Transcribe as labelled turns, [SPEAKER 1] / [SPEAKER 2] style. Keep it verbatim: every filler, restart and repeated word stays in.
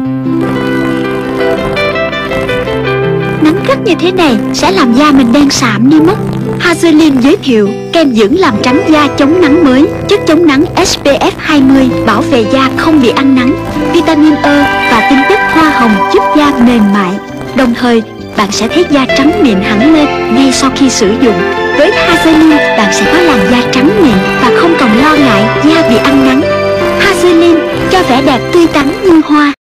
[SPEAKER 1] Nắng gắt như thế này sẽ làm da mình đen sạm đi mất. Hazeline giới thiệu kem dưỡng làm trắng da chống nắng mới, chất chống nắng S P F hai mươi bảo vệ da không bị ăn nắng, vitamin E và tinh chất hoa hồng giúp da mềm mại. Đồng thời, bạn sẽ thấy da trắng mịn hẳn lên ngay sau khi sử dụng. Với Hazeline, bạn sẽ có làn da trắng mịn và không còn lo ngại da bị ăn nắng. Hazeline cho vẻ đẹp tươi tắn như hoa.